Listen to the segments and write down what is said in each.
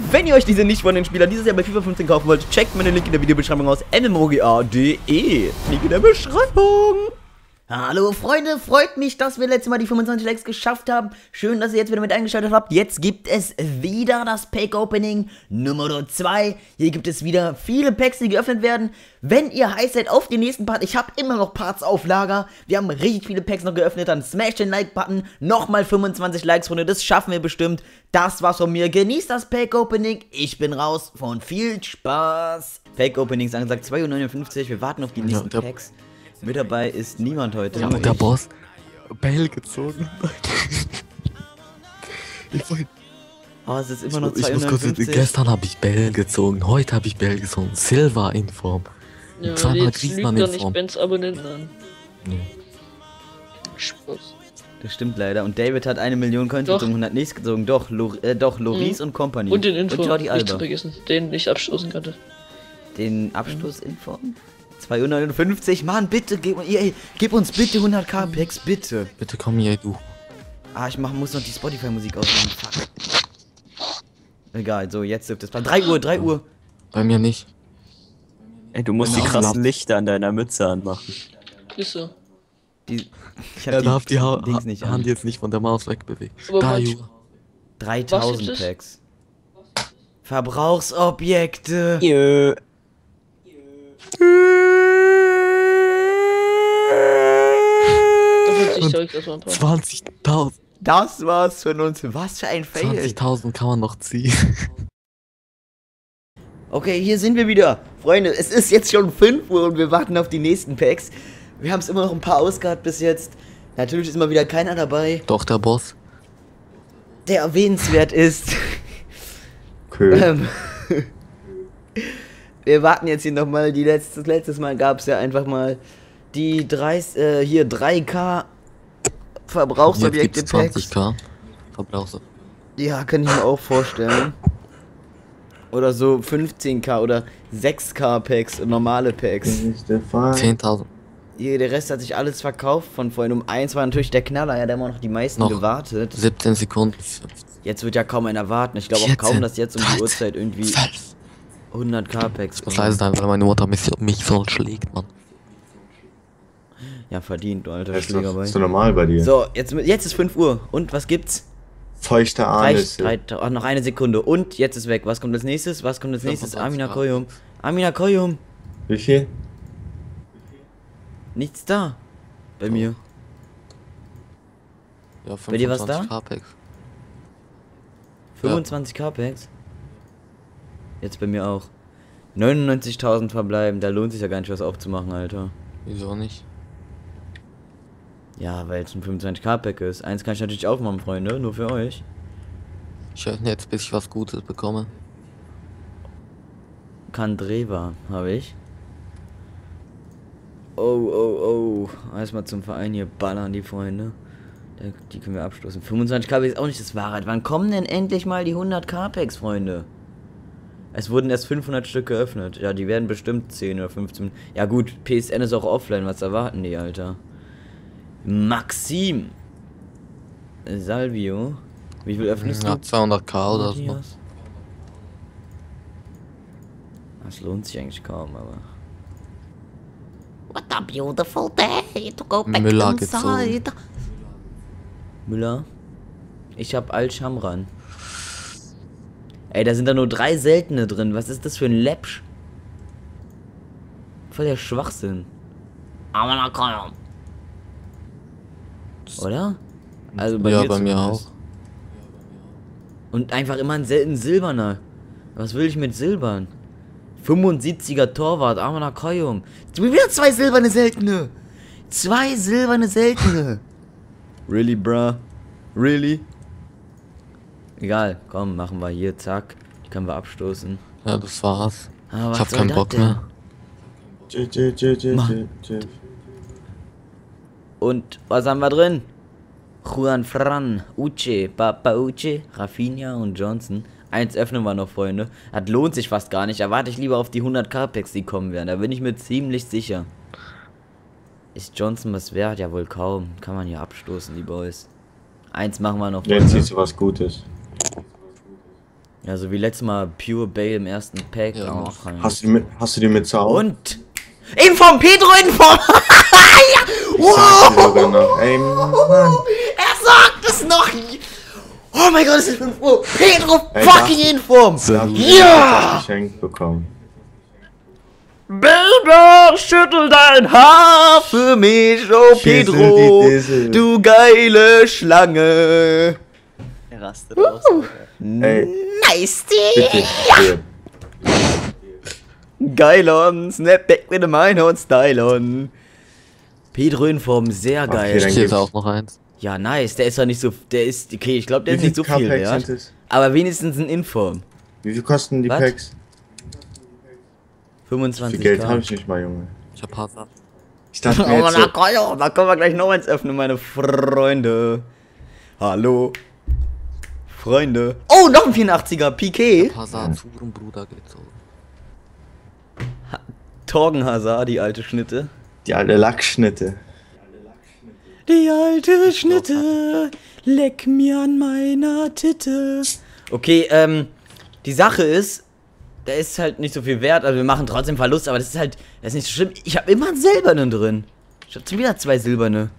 Wenn ihr euch diese nicht von den Spielern dieses Jahr bei FIFA 15 kaufen wollt, checkt mir den Link in der Videobeschreibung aus, mmoga.de. Link in der Beschreibung. Hallo Freunde, freut mich, dass wir letztes Mal die 25 Likes geschafft haben. Schön, dass ihr jetzt wieder mit eingeschaltet habt. Jetzt gibt es wieder das Pack-Opening Nummer 2. Hier gibt es wieder viele Packs, die geöffnet werden. Wenn ihr heiß seid auf den nächsten Part, ich habe immer noch Parts auf Lager. Wir haben richtig viele Packs noch geöffnet, dann smash den Like-Button. Nochmal 25 Likes, Freunde, das schaffen wir bestimmt. Das war's von mir. Genießt das Pack-Opening. Ich bin raus und viel Spaß. Pack-Openings angesagt 2,59 €. Wir warten auf die nächsten Packs. Mit dabei ist niemand heute. Ja, und der Boss. Bell gezogen. Oh, es ist immer noch 2,59 €. Ich muss kurz, gestern habe ich Bell gezogen, heute habe ich Bell gezogen. Silver in Form. Ja, zweimal jetzt lügt Griezmann doch in nicht Form. Bens Abonnenten an. Nee. Spaß. Das stimmt leider. Und David hat 1 Million Coins Doch. gezogen und hat nichts gezogen. Doch, Loris und Company. Und den Info, Und Jordi nicht zu Alba. vergessen, den ich abstoßen konnte. Den Abstoß in Form? 2,59 €. Mann, bitte, gib uns bitte 100k Packs, bitte. Bitte komm hier, du. Ah, muss noch die Spotify-Musik ausmachen. Fuck. Egal, so, jetzt dürfte es mal. 3 Uhr. Bei mir nicht. Ey, du musst die krassen Lichter an deiner Mütze anmachen. Ist so. Ich Er darf die Dings nicht Hand an. jetzt nicht von der Maus wegbewegen. Aber Da, manch- Junge. 3000 Was ist Packs. Verbrauchsobjekte. Jö. 50 das war ein paar. 20.000. Das war's für uns. Was für ein Fail. 20.000 kann man noch ziehen. Okay, hier sind wir wieder. Freunde, es ist jetzt schon 5 Uhr und wir warten auf die nächsten Packs. Wir haben es immer noch ein paar ausgehabt bis jetzt. Natürlich ist immer wieder keiner dabei, Doch, der Boss. der erwähnenswert ist. Okay. Wir warten jetzt hier nochmal. Letztes Mal gab es ja einfach mal die 3K Verbrauchsobjekte Jetzt Packs. gibt's 20k. Verbrauchs. Ja, kann ich mir auch vorstellen. Oder so 15k oder 6k Packs, normale Packs. 10.000. Der Rest hat sich alles verkauft von vorhin. Um 1 war natürlich der Knaller, ja, der haben auch noch die meisten Noch. gewartet. 17 Sekunden. Jetzt wird ja kaum einer warten. Ich glaube auch 14, kaum, dass jetzt um die 13, Uhrzeit irgendwie 12. 100k Packs Ich muss leise sein, weil meine Mutter mich so schlägt, Mann. Ja, verdient, du alter Das Schlägerei. ist so normal bei dir. So, jetzt ist 5 Uhr. Und was gibt's? Feuchte Anis. Noch eine Sekunde. Und jetzt ist weg. Was kommt als nächstes? 25 Amina Grad. Koyum. Amina Koyum. Wie viel? Nichts da. Bei mir. Ja, Bei dir was da? 25k Packs. 25k Packs. Jetzt bei mir auch. 99.000 verbleiben. Da lohnt sich ja gar nicht was aufzumachen, Alter. Wieso nicht? Ja, weil es ein 25k Pack ist. Eins kann ich natürlich aufmachen, Freunde. Nur für euch. Ich öffne jetzt, bis ich was Gutes bekomme. Kandreva habe ich. Oh. Erstmal zum Verein hier ballern, die Freunde. Die können wir abstoßen. 25k Packs ist auch nicht das Wahrheit. Wann kommen denn endlich mal die 100k Packs, Freunde? Es wurden erst 500 Stück geöffnet. Ja, die werden bestimmt 10 oder 15. Ja gut, PSN ist auch offline. Was erwarten die, Alter? Maxim. Salvio. Wie viel öffnest Ja, du? 200k oder so. Matthias? Das lohnt sich eigentlich kaum, aber... What a beautiful day to go back Müller inside. gezogen. Müller? Ich hab Al-Shamran. Ey, da sind da nur 3 seltene drin. Was ist das für ein Läppsch? Voll der Schwachsinn. Amina Koyum. Oder? Also Ja, bei mir zumindest. auch. Und einfach immer ein selten silberner. Was will ich mit silbern? 75er Torwart, Amina Koyum. Wieder 2 silberne seltene. 2 silberne seltene. Really, bruh? Really? Egal, komm, machen wir hier, zack. Die können wir abstoßen. Ja, das war's. Aber Ich was hab soll keinen das Bock denn? mehr. Mann. Und was haben wir drin? Juan Fran, Uche, Papa Uche, Rafinha und Johnson. Eins öffnen wir noch, Freunde. Das lohnt sich fast gar nicht. Da warte ich lieber auf die 100k Packs, die kommen werden. Da bin ich mir ziemlich sicher. Ist Johnson was wert? Ja, wohl kaum. Kann man hier abstoßen, die Boys. Eins machen wir noch. Jetzt siehst du was Gutes. Ja, so wie letztes Mal Pure Bale im ersten Pack. Ja, auch. Hast du die mit Sau? Und Inform, Pedro Inform! Ja! Wow! Ey, Mann. Er sagt es noch! Oh mein Gott, es ist 5 Uhr! Pedro Ey, fucking Inform! Ja! Geschenkt bekommen. Baby, schüttel dein Haar für mich, oh Schieße Pedro! die Dissel. Du geile Schlange! Er rastet aus. Ey, Nice! bitte. Hier. Geil on, Snapback mit dem Einhorn Style on. Pedro Inform, sehr geil. Okay, dann Hier ist gibt's- auch noch eins. Ja, nice, der ist ja nicht so, der ist, okay, ich glaube, der ist nicht so viel K-Packs wert. sind es? Aber wenigstens ein Inform. Wie viel kosten die Was? Packs? Wie 25k. viel Geld habe ich nicht mal, Junge? Ich hab Hazard. Ich dachte Oh, mir jetzt so, da können wir gleich noch eins öffnen, meine Freunde. Hallo. Freunde. Oh, noch ein 84er, PK. Hazard zu ihrem Bruder gezogen. Torgen Hazard, die alte Schnitte. die alte Lackschnitte. Die alte Schnitte, leck mir an meiner Titte. Okay, die Sache ist, der ist halt nicht so viel wert, also wir machen trotzdem Verlust, aber das ist nicht so schlimm. Ich habe immer einen silbernen drin. Ich habe schon wieder 2 silberne.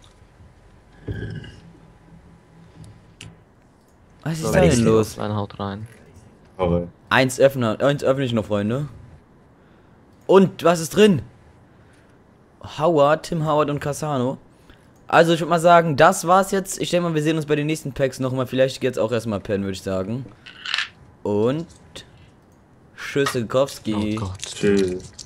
Was ist da denn los? Eine haut rein. Aber Eins öffne ich noch, Freunde. Und, was ist drin? Howard, Tim Howard und Cassano. Also, ich würde mal sagen, das war's jetzt. Ich denke mal, wir sehen uns bei den nächsten Packs nochmal. Vielleicht jetzt auch erstmal pennen, würde ich sagen. Und... Tschüss, Oh Sikowski. Gott. tschüss.